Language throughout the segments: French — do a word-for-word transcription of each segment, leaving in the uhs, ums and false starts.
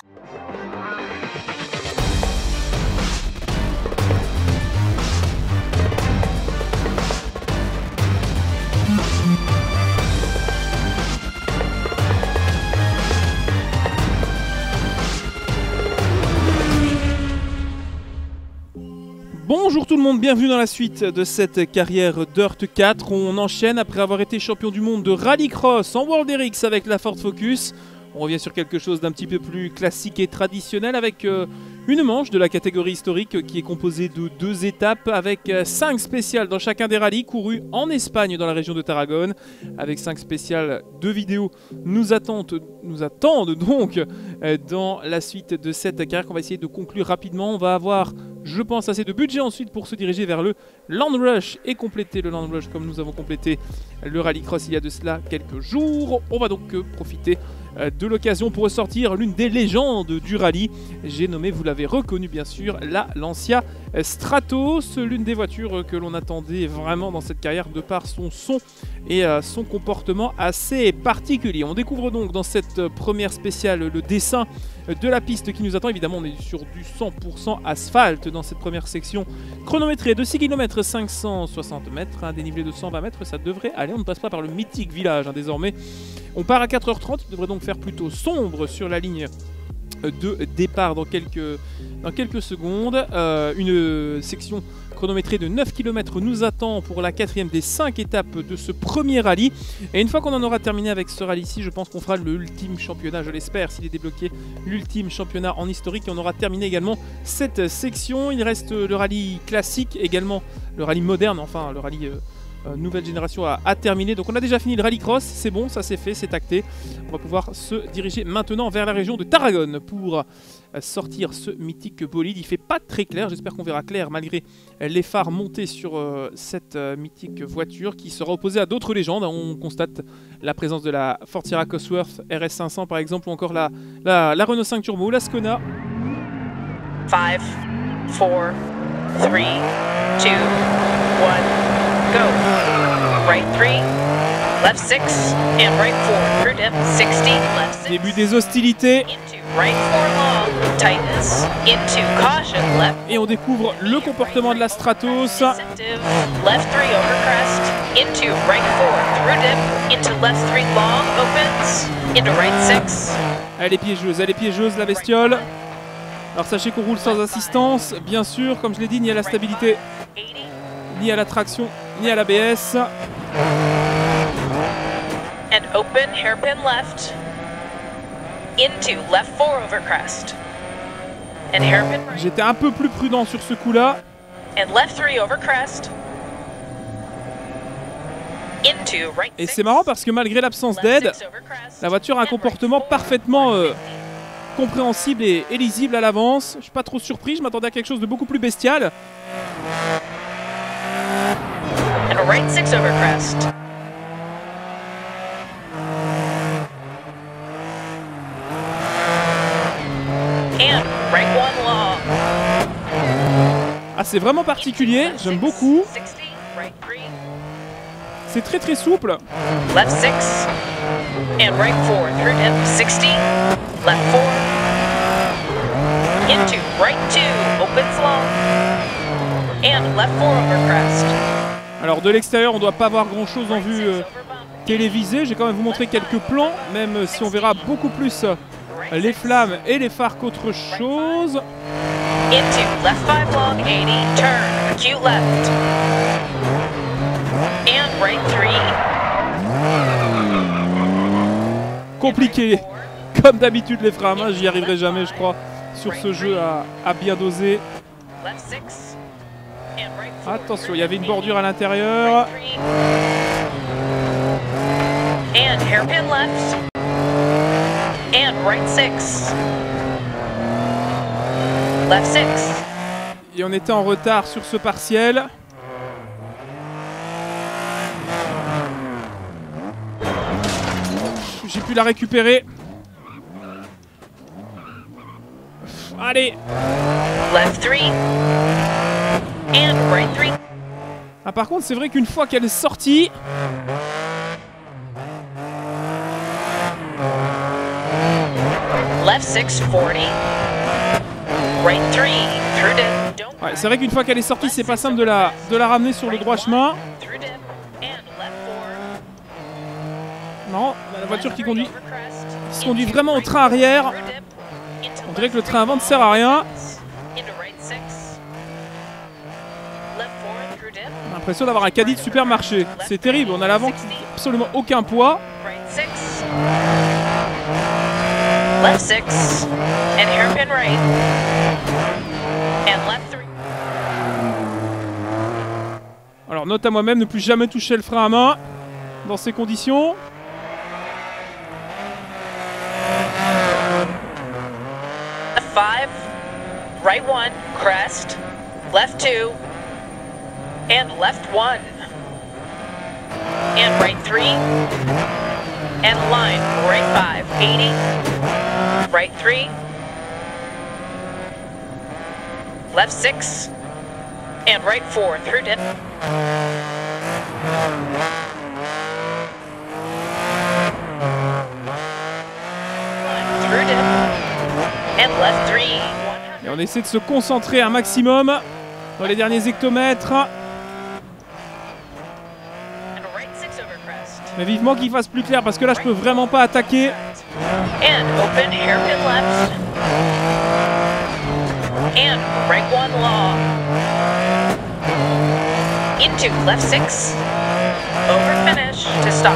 Bonjour tout le monde, bienvenue dans la suite de cette carrière Dirt quatre. On enchaîne après avoir été champion du monde de rallycross en World R X avec la Ford Focus. On revient sur quelque chose d'un petit peu plus classique et traditionnel avec euh, une manche de la catégorie historique qui est composée de deux étapes avec euh, cinq spéciales dans chacun des rallyes courus en Espagne dans la région de Tarragone. Avec cinq spéciales, deux vidéos nous attendent, nous attendent donc euh, dans la suite de cette carrière qu'on va essayer de conclure rapidement. On va avoir, je pense, assez de budget ensuite pour se diriger vers le Land Rush et compléter le Land Rush comme nous avons complété le rallycross il y a de cela quelques jours. On va donc euh, profiter de l'occasion pour ressortir l'une des légendes du rallye. J'ai nommé, vous l'avez reconnu bien sûr, la Lancia Stratos, l'une des voitures que l'on attendait vraiment dans cette carrière de par son son et euh, son comportement assez particulier. On découvre donc dans cette première spéciale le dessin de la piste qui nous attend. Évidemment, on est sur du cent pour cent asphalte dans cette première section chronométrée de six kilomètres cinq cent soixante mètres, un dénivelé de cent vingt mètres, ça devrait aller. On ne passe pas par le mythique village hein, désormais. On part à quatre heures trente, il devrait donc faire plutôt sombre sur la ligne de départ dans quelques, dans quelques secondes. Euh, une section chronométrée de neuf kilomètres nous attend pour la quatrième des cinq étapes de ce premier rallye. Et une fois qu'on en aura terminé avec ce rallye-ci, je pense qu'on fera l'ultime championnat, je l'espère, s'il est débloqué, l'ultime championnat en historique. Et on aura terminé également cette section. Il reste le rallye classique, également le rallye moderne, enfin le rallye... Euh, Euh, nouvelle génération à, à terminer. Donc on a déjà fini le rallycross, c'est bon, ça c'est fait, c'est acté. On va pouvoir se diriger maintenant vers la région de Tarragone pour euh, sortir ce mythique bolide. Il fait pas très clair, j'espère qu'on verra clair malgré les phares montés sur euh, cette euh, mythique voiture qui sera opposée à d'autres légendes. On constate la présence de la Ford Sierra Cosworth R S cinq cents par exemple, ou encore la, la, la Renault cinq Turbo, la Skona. five, four, three, two, one. Go. Right three, left six, and right four. Through dip, sixty, left six. Début des hostilités. Into right four long, tightness, into caution, left. Et on découvre le comportement de la Stratos. Left three over crest, into right four. Through dip, into left three long, opens, into right six. Elle est piégeuse, elle est piégeuse la bestiole. Alors sachez qu'on roule sans assistance, bien sûr, comme je l'ai dit, ni à la stabilité, ni à la traction, ni à l'A B S. And open hairpin left into left four over crest. And hairpin right. J'étais un peu plus prudent sur ce coup-là. And left three over crest. Into right. Et c'est marrant parce que malgré l'absence d'aide, la voiture a un comportement parfaitement euh, compréhensible et, et lisible à l'avance. Je suis pas trop surpris, je m'attendais à quelque chose de beaucoup plus bestial. And a right six over crest. And right one long. Ah, c'est vraiment particulier, j'aime beaucoup. sixty, right three. C'est très très souple. Left six. And right four through dip. sixty. Left four. Into right two. Opens long. And left four over crest. Alors de l'extérieur, on ne doit pas voir grand chose en vue euh, télévisée. J'ai quand même vous montrer quelques plans, même si on verra beaucoup plus euh, les flammes et les phares qu'autre chose. Into left five long, eighty, turn, acute left. And right three. Compliqué, comme d'habitude les freins à main, j'y arriverai jamais je crois sur ce jeu à, à bien doser. Left six. And right four. Attention, il y avait une bordure à l'intérieur. And hairpin left. And right six. Left six. Et on était en retard sur ce partiel. J'ai pu la récupérer. Allez. Left three. And right three. Ah, par contre, c'est vrai qu'une fois qu'elle est sortie, Left left six, forty. Right three, through dip. Don't Ouais, c'est vrai qu'une fois qu'elle est sortie, c'est pas simple de la, de la ramener sur le droit chemin. through dip. And left four. Non, la voiture qui conduit, Over crest. qui se conduit vraiment au train arrière. Through dip. Into On dirait que le left train avant ne three sert à rien. into right six. Left four, through dip. On a l'impression d'avoir un caddie de supermarché. C'est terrible, on a l'avant qui n'a absolument aucun poids. Right six. Left six. And hairpin right. And left three. Alors note à moi-même, ne plus jamais toucher le frein à main dans ces conditions. Left five. Right one. Crest. Left two. And left one. And right three. And line. Right five. eighty. Right three. Left six. And right four. Through dip. Through dip. And left three. Et on essaie de se concentrer un maximum dans les derniers hectomètres. And right six over crest. Mais vivement qu'il fasse plus clair parce que là je peux vraiment pas attaquer. And open hairpin left. And right one long. Into left six. Over finish to stop.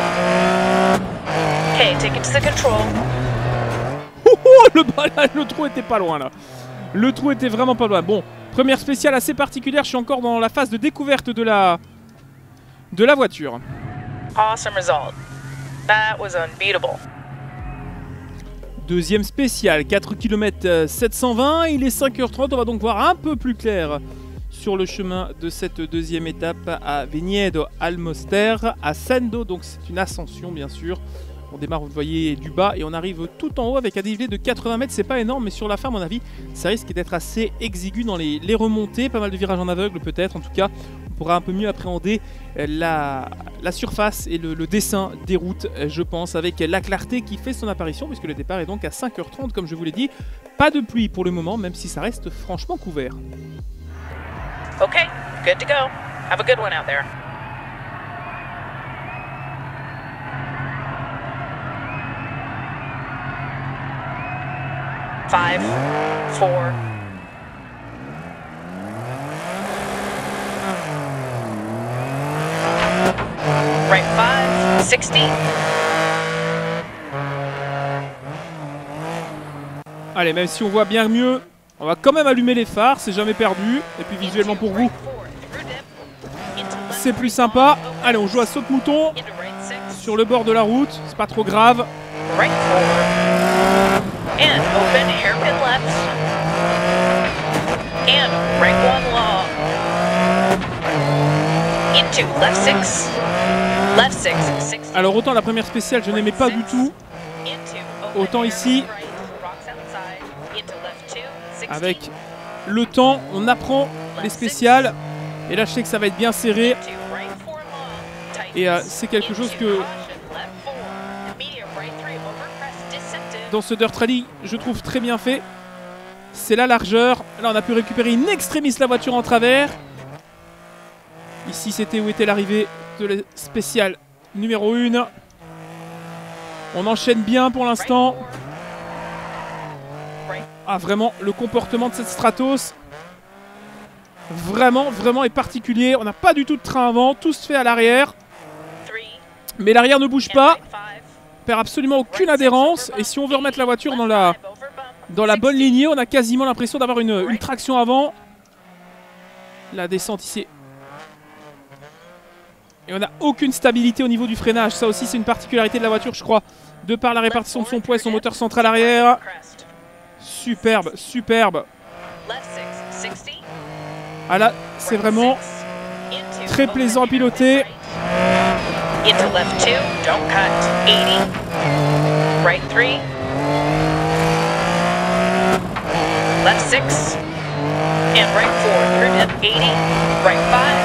Okay, take it to the control. Oh, oh, le, balade, le trou était pas loin là. Le trou était vraiment pas loin. Bon, première spéciale assez particulière. Je suis encore dans la phase de découverte de la, de la voiture. Awesome result. That was unbeatable. Deuxième spéciale, quatre kilomètres sept cent vingt. Il est cinq heures trente. On va donc voir un peu plus clair sur le chemin de cette deuxième étape à Vignedo Almoster, à Sendo. Donc c'est une ascension bien sûr. On démarre, vous le voyez, du bas et on arrive tout en haut avec un dénivelé de quatre-vingts mètres. C'est pas énorme, mais sur la fin, à mon avis, ça risque d'être assez exigu dans les, les remontées. Pas mal de virages en aveugle, peut-être. En tout cas, on pourra un peu mieux appréhender la, la surface et le, le dessin des routes, je pense, avec la clarté qui fait son apparition, puisque le départ est donc à cinq heures trente, comme je vous l'ai dit. Pas de pluie pour le moment, même si ça reste franchement couvert. Okay, good to go. Have a good one out there. Five, four. Right five, sixty. Allez, même si on voit bien mieux, on va quand même allumer les phares, c'est jamais perdu. Et puis visuellement pour vous, c'est plus sympa. Allez, on joue à saute-mouton sur le bord de la route, c'est pas trop grave. Right four. And open hairpin left. And right one long. Into left six. Left six. six. Alors autant la première spéciale je n'aimais pas du tout, Into open autant ici, hairpin right. Rocks outside. Into left two. sixty. avec le temps, on apprend les spéciales. Et là je sais que ça va être bien serré. Into right four long. Tightens. Et euh, c'est quelque chose Into que caution, left four. Medium right three over crest descended. dans ce Dirt Rally je trouve très bien fait. C'est la largeur. Là on a pu récupérer in extremis la voiture en travers. Ici c'était où était l'arrivée de la spéciale numéro un. On enchaîne bien pour l'instant. Ah vraiment le comportement de cette Stratos vraiment vraiment est particulier. On n'a pas du tout de train avant, tout se fait à l'arrière. Mais l'arrière ne bouge pas, perd absolument aucune adhérence. Et si on veut remettre la voiture dans la, dans la bonne lignée, on a quasiment l'impression d'avoir une, une traction avant. La descente ici. Et on n'a aucune stabilité au niveau du freinage. Ça aussi c'est une particularité de la voiture je crois. De par la répartition de son poids et son moteur central arrière. Superbe, superbe. Ah là, c'est vraiment très plaisant à piloter. Into left two, don't cut, eighty. Right three. Left six. And right four, through dip, eighty. Right five.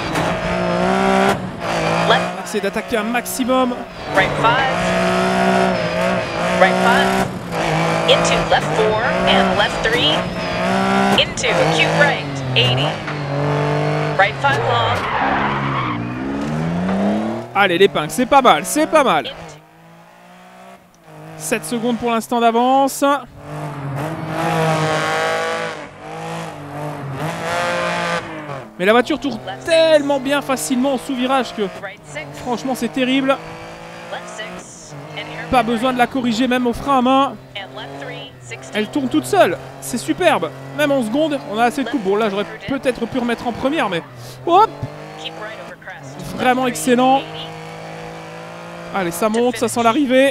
Left, C'est d'attaquer un maximum. right five. Right five. into left four and left three, into acute right, eighty, right five long. Allez, l'épingle, c'est pas mal, c'est pas mal. sept secondes pour l'instant d'avance. Mais la voiture tourne tellement bien facilement en sous-virage que franchement c'est terrible. Pas besoin de la corriger même au frein à main. Elle tourne toute seule. C'est superbe. Même en seconde, on a assez de coups. Bon là j'aurais peut-être pu remettre en première mais... Hop! Vraiment excellent. Allez ça monte, ça sent l'arrivée.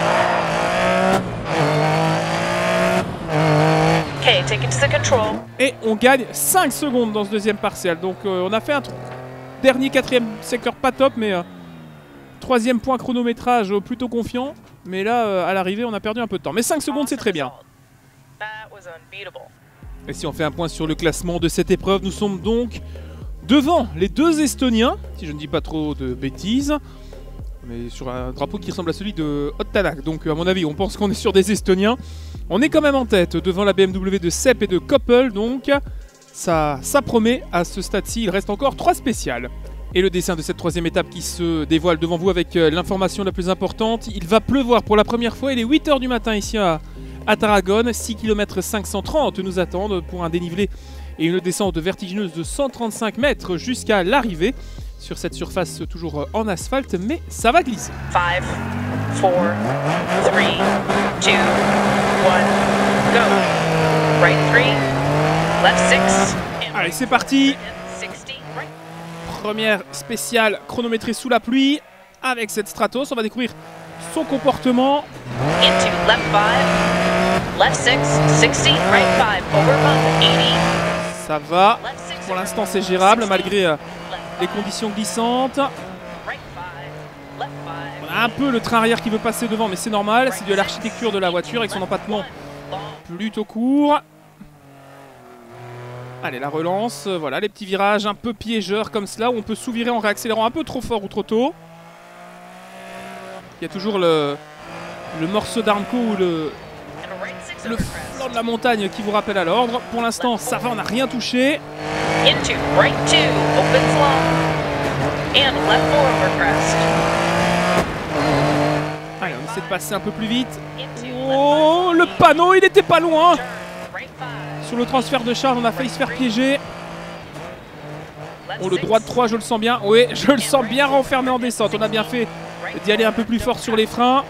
Okay, take it to the control. Et on gagne cinq secondes dans ce deuxième partiel. Donc euh, on a fait un dernier quatrième secteur pas top, mais euh, troisième point chronométrage euh, plutôt confiant. Mais là, euh, à l'arrivée, on a perdu un peu de temps. Mais cinq secondes, c'est très bien. Et si on fait un point sur le classement de cette épreuve, nous sommes donc devant les deux Estoniens, si je ne dis pas trop de bêtises. Mais sur un drapeau qui ressemble à celui de Ottanak. Donc à mon avis, on pense qu'on est sur des Estoniens. On est quand même en tête devant la B M W de Sepp et de Koppel. Donc ça, ça promet à ce stade-ci. Il reste encore trois spéciales. Et le dessin de cette troisième étape qui se dévoile devant vous avec l'information la plus importante. Il va pleuvoir pour la première fois. Il est huit heures du matin ici à, à Tarragone. six kilomètres cinq cent trente nous attendent pour un dénivelé et une descente vertigineuse de cent trente-cinq mètres jusqu'à l'arrivée. Sur cette surface toujours en asphalte, mais ça va glisser. five, four, three, two, one, go. Right three, left six. Allez, c'est parti. Première spéciale chronométrée sous la pluie avec cette Stratos. On va découvrir son comportement. Into left five, left six, sixty, right five, over bump, eighty. Ça va. Pour l'instant, c'est gérable malgré euh, les conditions glissantes. On a un peu le train arrière qui veut passer devant, mais c'est normal. C'est dû à l'architecture de la voiture avec son empattement plutôt court. Allez, la relance. Voilà, les petits virages un peu piégeurs comme cela où on peut sous-virer en réaccélérant un peu trop fort ou trop tôt. Il y a toujours le, le morceau d'Armco ou le, le flanc de la montagne qui vous rappelle à l'ordre. Pour l'instant, ça va, on n'a rien touché. Into right two, opens long, and left four over crest. Allez, on essaie de passer un peu plus vite. Oh, le panneau, il était pas loin. Sur le transfert de charge, on a failli se faire piéger. Oh, le droit de trois, je le sens bien. Oui, je le sens bien renfermé en descente. On a bien fait d'y aller un peu plus fort sur les freins.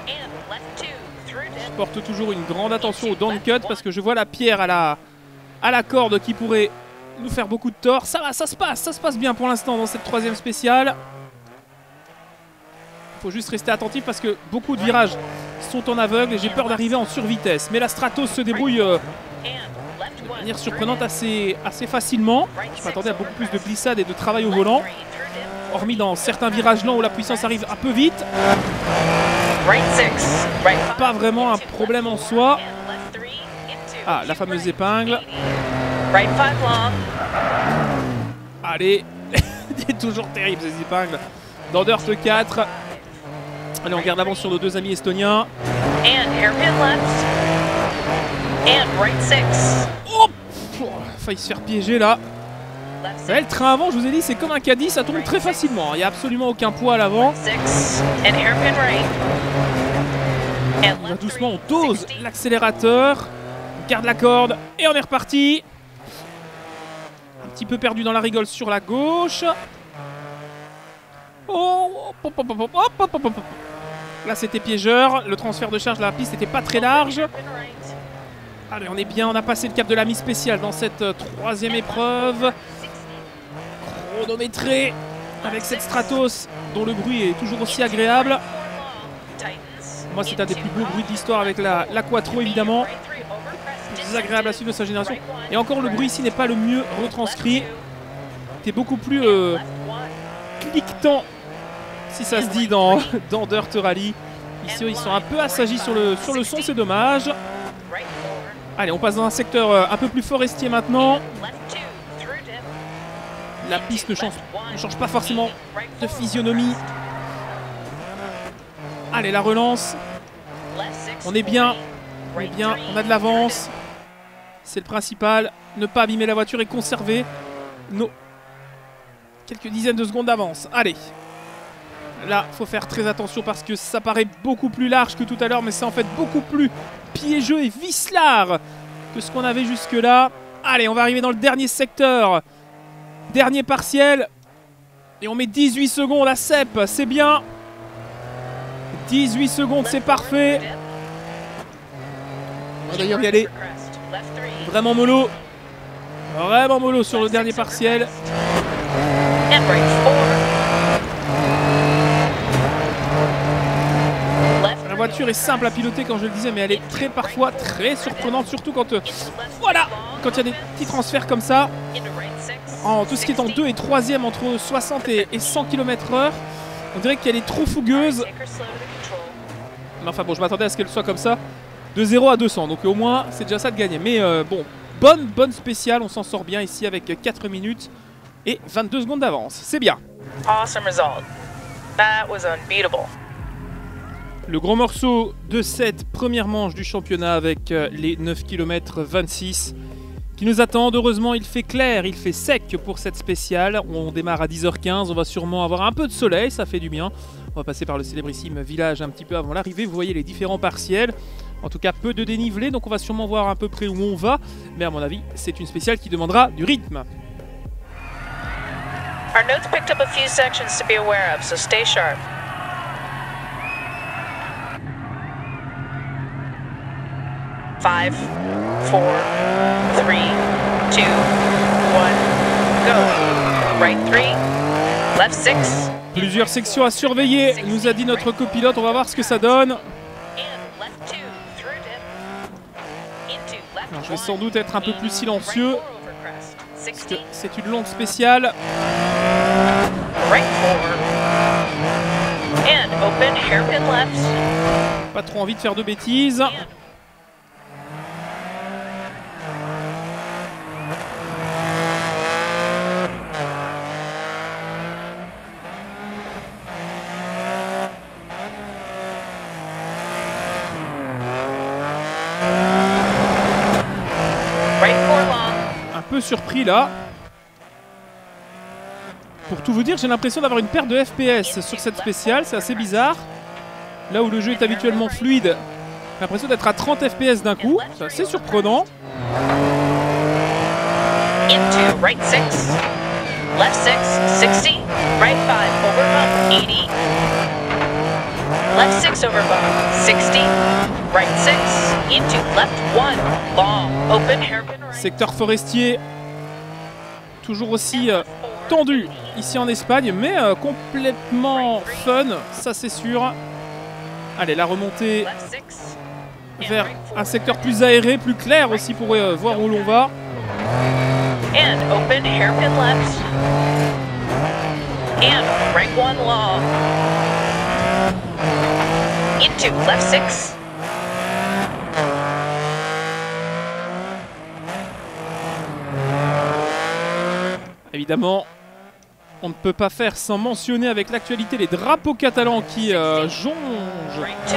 Je porte toujours une grande attention au downcut parce que je vois la pierre à la, à la corde qui pourrait nous faire beaucoup de tort. Ça va, ça se passe, ça se passe bien pour l'instant dans cette troisième spéciale. Il faut juste rester attentif parce que beaucoup de virages sont en aveugle et j'ai peur d'arriver en survitesse. Mais la Stratos se débrouille euh, de manière surprenante assez, assez facilement. Je m'attendais à beaucoup plus de glissade et de travail au volant. Hormis dans certains virages lents où la puissance arrive un peu vite. Pas vraiment un problème en soi. Ah, la fameuse épingle. Allez, c'est toujours terrible ces épingles. Dans Dirt quatre. Allez, on garde l'avance sur nos deux amis estoniens. Oh, failli se faire piéger là. Ouais, le train avant, je vous ai dit, c'est comme un caddie, ça tourne très facilement. Il n'y a absolument aucun poids à l'avant. Doucement, on dose l'accélérateur. On garde la corde et on est reparti. Un petit peu perdu dans la rigole sur la gauche. Oh, hop, hop, hop, hop, hop, hop, hop. Là, c'était piégeur. Le transfert de charge de la piste n'était pas très large. Allez, on est bien. On a passé le cap de la mise spéciale dans cette euh, troisième épreuve. Chronométrée avec cette Stratos dont le bruit est toujours aussi agréable. Moi, c'est un des plus beaux bruits de l'histoire avec la, la Quattro, évidemment. Plus agréable à suivre de sa génération. Et encore, le bruit ici n'est pas le mieux retranscrit. C'est beaucoup plus euh, cliquetant, si ça se dit, dans, dans Dirt Rally. Ici, ils sont un peu assagis sur le, sur le son, c'est dommage. Allez, on passe dans un secteur euh, un peu plus forestier maintenant. La piste ne change, ne change pas forcément de physionomie. Allez, la relance. On est bien. Eh bien, on a de l'avance. C'est le principal. Ne pas abîmer la voiture et conserver nos quelques dizaines de secondes d'avance. Allez. Là, il faut faire très attention parce que ça paraît beaucoup plus large que tout à l'heure, mais c'est en fait beaucoup plus piégeux et vicelard que ce qu'on avait jusque-là. Allez, on va arriver dans le dernier secteur. Dernier partiel. Et on met dix-huit secondes à Sep. C'est bien. dix-huit secondes, c'est parfait. On va d'ailleurs y aller vraiment mollo. Vraiment mollo sur le dernier partiel. La voiture est simple à piloter, comme je le disais, mais elle est très parfois très surprenante, surtout quand euh, voilà, quand il y a des petits transferts comme ça. En tout ce qui est en deux et troisième entre soixante et cent kilomètres heure, on dirait qu'elle est trop fougueuse. Mais enfin bon, je m'attendais à ce qu'elle soit comme ça, de zéro à deux cents, donc au moins c'est déjà ça de gagner. Mais euh, bon, bonne bonne spéciale, on s'en sort bien ici avec quatre minutes et vingt-deux secondes d'avance, c'est bien. Awesome result. That was unbeatable. Le gros morceau de cette première manche du championnat avec euh, les neuf kilomètres vingt-six qui nous attendent. Heureusement, il fait clair, il fait sec pour cette spéciale. On démarre à dix heures quinze, on va sûrement avoir un peu de soleil, ça fait du bien. On va passer par le célébrissime village un petit peu avant l'arrivée. Vous voyez les différents partiels. En tout cas, peu de dénivelé, donc on va sûrement voir à peu près où on va. Mais à mon avis, c'est une spéciale qui demandera du rythme. Our notes picked up a few sections to be aware of, so stay sharp. Five, four, three, two, one, go. Right three, left six. Plusieurs sections à surveiller, nous a dit notre copilote. On va voir ce que ça donne. Alors, je vais sans doute être un peu plus silencieux parce que c'est une longue spéciale. Pas trop envie de faire de bêtises. Un peu surpris là. Pour tout vous dire, j'ai l'impression d'avoir une perte de F P S sur cette spéciale, c'est assez bizarre. Là où le jeu est habituellement fluide, j'ai l'impression d'être à trente F P S d'un coup, c'est assez surprenant. Into right six, left six, sixty, right five over bump, eighty, left six over bump, sixty, right six, into left one, long, open hairpin right. Secteur forestier, toujours aussi euh, tendu ici en Espagne, mais euh, complètement fun, ça c'est sûr. Allez, la remontée vers un secteur plus aéré, plus clair aussi pour euh, voir où l'on va. And open hairpin left. And right one long. Into left six. Évidemment, on ne peut pas faire sans mentionner avec l'actualité les drapeaux catalans qui euh, jongent. Right two.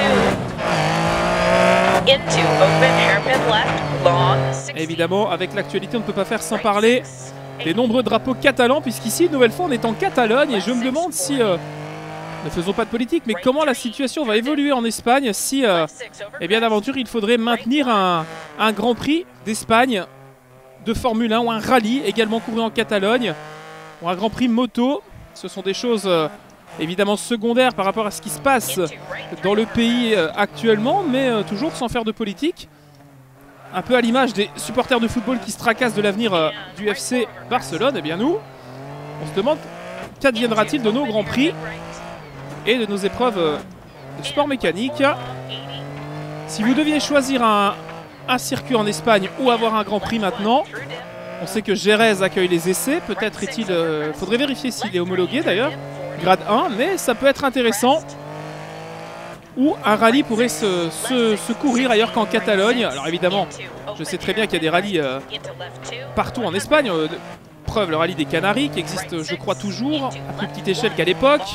Into open hairpin left long. Évidemment, avec l'actualité, on ne peut pas faire sans parler des nombreux drapeaux catalans, puisqu'ici, une nouvelle fois, on est en Catalogne et je me demande si, euh, ne faisons pas de politique, mais comment la situation va évoluer en Espagne si, euh, eh bien d'aventure, il faudrait maintenir un, un Grand Prix d'Espagne de Formule un ou un rallye également couru en Catalogne ou un Grand Prix moto. Ce sont des choses euh, évidemment secondaires par rapport à ce qui se passe dans le pays euh, actuellement, mais euh, toujours sans faire de politique. Un peu à l'image des supporters de football qui se tracassent de l'avenir euh, du F C Barcelone. Et bien nous, on se demande qu'adviendra-t-il de nos Grands Prix et de nos épreuves euh, de sport mécanique. Si vous deviez choisir un, un circuit en Espagne ou avoir un Grand Prix maintenant, on sait que Jerez accueille les essais. Peut-être est-il... Euh, faudrait vérifier s'il est homologué d'ailleurs. Grade un, mais ça peut être intéressant. Ou un rallye pourrait se, se, se courir ailleurs qu'en Catalogne. Alors évidemment, je sais très bien qu'il y a des rallyes euh, partout en Espagne. Euh, preuve, le rallye des Canaries qui existe, je crois, toujours, à plus petite échelle qu'à l'époque.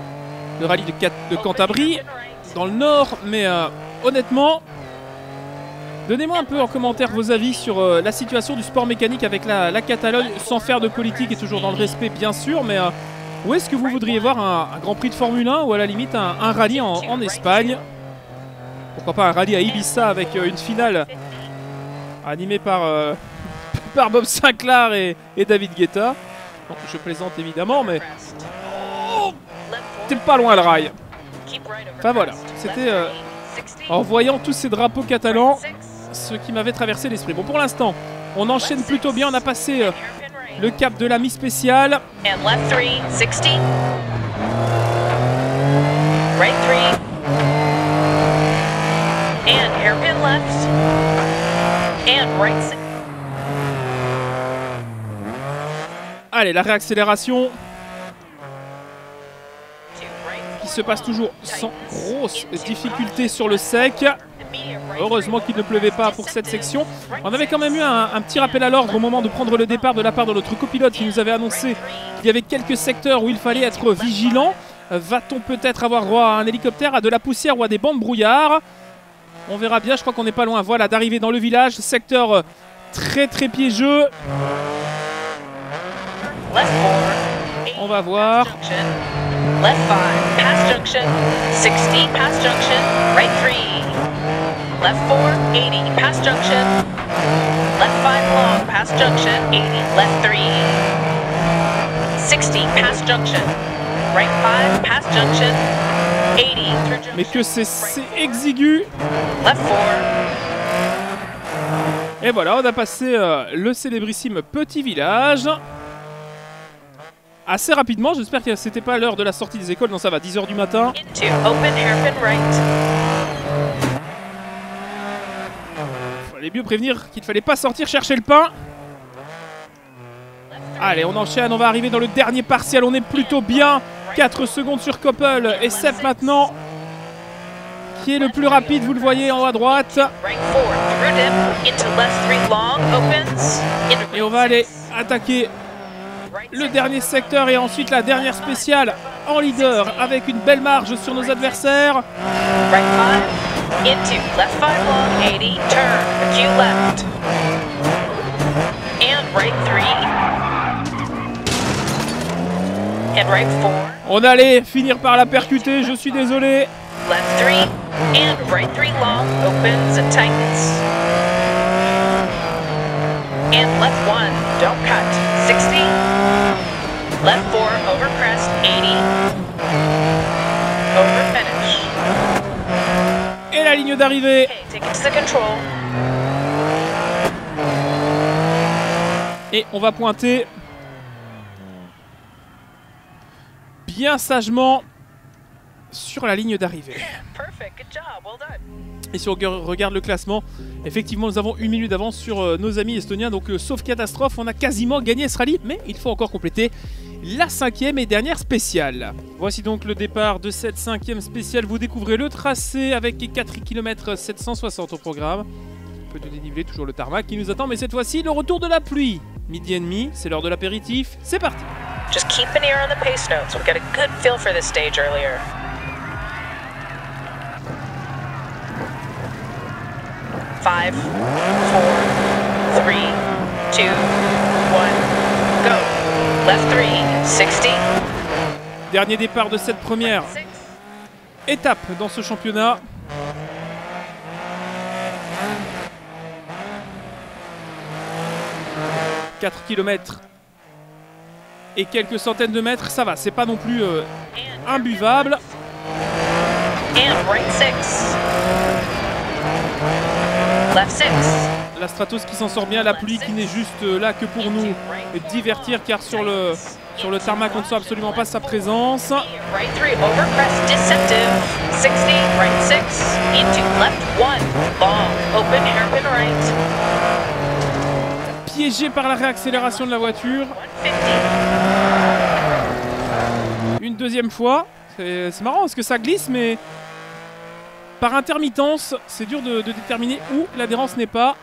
Le rallye de, Cat de Cantabrie, dans le nord. Mais euh, honnêtement, Donnez-moi un peu en commentaire vos avis sur euh, la situation du sport mécanique avec la, la Catalogne, sans faire de politique et toujours dans le respect bien sûr, mais euh, où est-ce que vous voudriez voir un, un Grand Prix de Formule un ou à la limite un, un rallye en, en Espagne? Pourquoi pas un rallye à Ibiza avec euh, une finale animée par, euh, par Bob Sinclair et, et David Guetta. Non, je plaisante évidemment, mais... Oh, t'es pas loin le rail. Enfin voilà, c'était euh, en voyant tous ces drapeaux catalans ce qui m'avait traversé l'esprit. Bon, pour l'instant, on enchaîne plutôt bien. On a passé euh, le cap de la mi-spéciale. And left three, sixty. Right three. And hairpin left. And right six. Allez, la réaccélération qui se passe toujours sans grosse difficulté sur le sec. Heureusement qu'il ne pleuvait pas pour cette section. On avait quand même eu un, un petit rappel à l'ordre au moment de prendre le départ de la part de notre copilote qui nous avait annoncé qu'il y avait quelques secteurs où il fallait être vigilant. Va-t-on peut-être avoir droit à un hélicoptère, à de la poussière ou à des bancs de brouillard? On verra bien, je crois qu'on n'est pas loin. Voilà, d'arriver dans le village, secteur très très piégeux. On va voir. Left five, pass junction, sixty, pass junction, right three. Left four, eighty, pass junction. Left five long, pass junction, eighty, left three. sixty, pass junction. Right five, pass junction, eighty, through junction. Mais que c'est exigu. Left four. Et voilà, on a passé euh, le célébrissime petit village. Assez rapidement, j'espère que c'était pas l'heure de la sortie des écoles, non ça va, dix heures du matin. Into open hairpin right. Fallait mieux prévenir qu'il fallait pas sortir chercher le pain. Allez, on enchaîne, on va arriver dans le dernier partiel, on est plutôt bien. quatre secondes sur Koppel et Sepp maintenant, qui est le plus rapide, vous le voyez en haut à droite. Right four, through dip, into left three long, opens. Into Et on va aller attaquer le dernier secteur et ensuite la dernière spéciale en leader avec une belle marge sur nos adversaires. right five, into left five long, eighty, turn, a Q left. And right three. And right four, On allait finir par la percuter, je suis désolé. left three. And right three long, opens and tightens. And left one, don't cut, sixty. Left four, over crest, eighty. Over finish. Et la ligne d'arrivée. Okay, take it to the control. Et on va pointer bien sagement sur la ligne d'arrivée. Perfect, good job, well done. Et si on regarde le classement, effectivement nous avons une minute d'avance sur euh, nos amis estoniens. Donc euh, sauf catastrophe, on a quasiment gagné ce rallye. Mais il faut encore compléter la cinquième et dernière spéciale. Voici donc le départ de cette cinquième spéciale. Vous découvrez le tracé avec quatre kilomètres sept cent soixante au programme. Un peu de dénivelé, toujours le tarmac qui nous attend. Mais cette fois-ci, le retour de la pluie. Midi et demi, c'est l'heure de l'apéritif. C'est parti. Just keep an ear on the pace notes. We got a good feel for this stage earlier. Five, four, three, two, one, go. Left three, sixty. Dernier départ de cette première Six. étape dans ce championnat. quatre kilomètres et quelques centaines de mètres, ça va, c'est pas non plus euh, imbuvable. And right six. Left six. La Stratos qui s'en sort bien, la pluie qui n'est juste euh, là que pour nous divertir car sur le, sur le tarmac on ne sent absolument pas sa présence. Right three, over crest, deceptive. sixty, right six, into left one, long, open hairpin right. Piégé par la réaccélération de la voiture. one fifty. Une deuxième fois. C'est c'est marrant parce que ça glisse mais par intermittence, c'est dur de, de déterminer où l'adhérence n'est pas.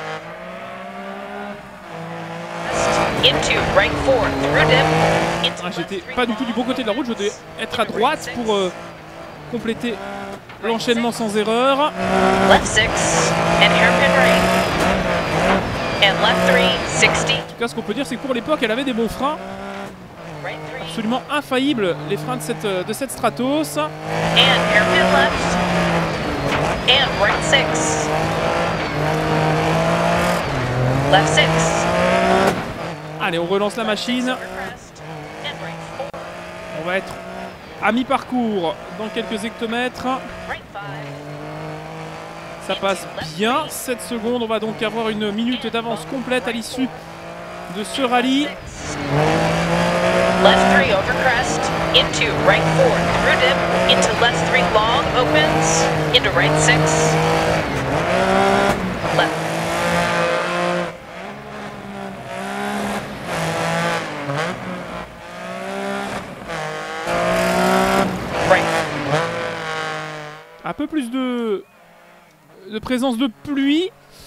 Into right four, through dip. Into Ah, left j'étais three pas du tout du bon côté de la route, je devais être à droite pour euh, compléter l'enchaînement sans erreur. Left six, and hairpin right. And left three, sixty. En tout cas, ce qu'on peut dire, c'est que pour l'époque, elle avait des bons freins. Right three. Absolument infaillibles, les freins de cette, de cette Stratos. And hairpin left. And right six. Left six. Allez, on relance la machine. Over crest. And right four. On va être à mi-parcours dans quelques hectomètres. Right five. Ça passe bien, sept secondes. On va donc avoir une minute d'avance complète à l'issue de ce rallye. Left three over crest, into right four through dip, into left three long opens, into right six. Left. Right. Un peu plus de, de présence de pluie.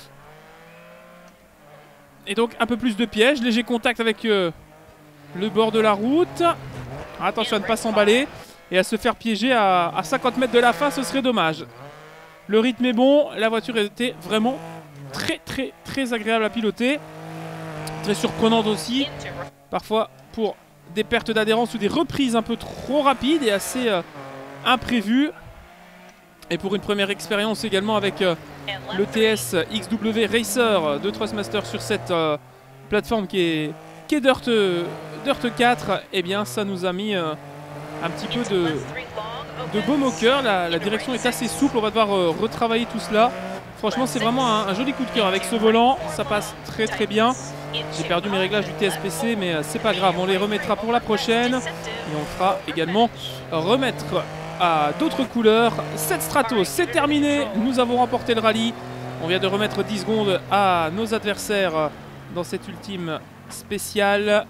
Et donc un peu plus de pièges. Léger contact avec euh, le bord de la route. Attention à ne pas s'emballer. Et à se faire piéger à, à cinquante mètres de la fin, ce serait dommage. Le rythme est bon. La voiture était vraiment très très très agréable à piloter. Très surprenante aussi. Into right. Parfois pour des pertes d'adhérence ou des reprises un peu trop rapides et assez euh, imprévues. Et pour une première expérience également avec euh, And le left T S X W Racer de Thrustmaster sur cette euh, plateforme qui est, qui est Dirt, euh, Dirt quatre, et eh bien ça nous a mis euh, un petit peu de, left three long de opens. baume au cœur. La, la direction est assez souple, on va devoir euh, retravailler tout cela. Franchement c'est vraiment un, un joli coup de cœur avec ce volant, ça passe très très bien. J'ai perdu mes réglages du T S P C mais euh, c'est pas grave, on les remettra pour la prochaine. Et on fera également remettre à d'autres couleurs. Cette Stratos, c'est terminé. Nous avons remporté le rallye. On vient de remettre dix secondes à nos adversaires dans cette ultime spéciale.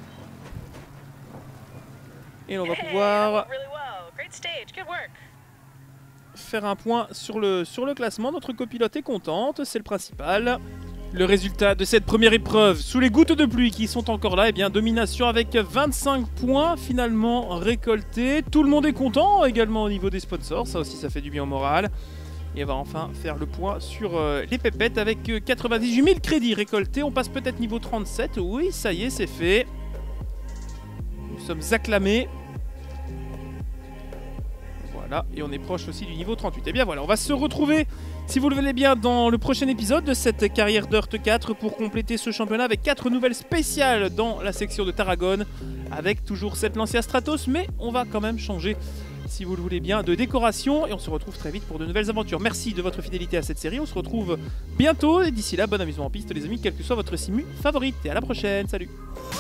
Et on va pouvoir Really well. Great stage. Good work. faire un point sur le, sur le classement. Notre copilote est contente, c'est le principal. Le résultat de cette première épreuve, sous les gouttes de pluie qui sont encore là, eh bien domination avec vingt-cinq points finalement récoltés. Tout le monde est content également au niveau des sponsors, ça aussi ça fait du bien au moral. Et on va enfin faire le point sur euh, les pépettes avec euh, quatre-vingt-dix-huit mille crédits récoltés. On passe peut-être niveau trente-sept, oui ça y est c'est fait. Nous sommes acclamés. Voilà, et on est proche aussi du niveau trente-huit. Et bien voilà, on va se retrouver, si vous le voulez bien, dans le prochain épisode de cette carrière Dirt quatre pour compléter ce championnat avec quatre nouvelles spéciales dans la section de Tarragone, avec toujours cette Lancia Stratos, mais on va quand même changer, si vous le voulez bien, de décoration, et on se retrouve très vite pour de nouvelles aventures. Merci de votre fidélité à cette série, on se retrouve bientôt, et d'ici là, bon amusement en piste les amis, quel que soit votre simu favorite, et à la prochaine, salut.